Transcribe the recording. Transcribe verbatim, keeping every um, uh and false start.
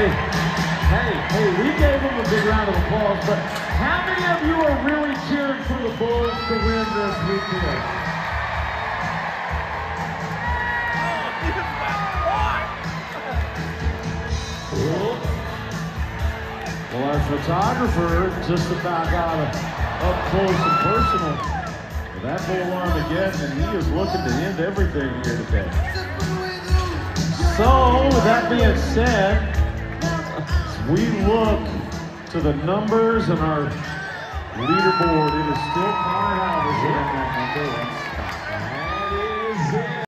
Hey, hey, hey, we gave them a big round of applause, but how many of you are really cheering for the Bulls to win this weekend? Cool. Well, our photographer just about got up close and personal with that Bull Armageddon, and he is looking to end everything here today. So, with that being said, we look to the numbers and our leaderboard. It is still Connor Halverson at that number.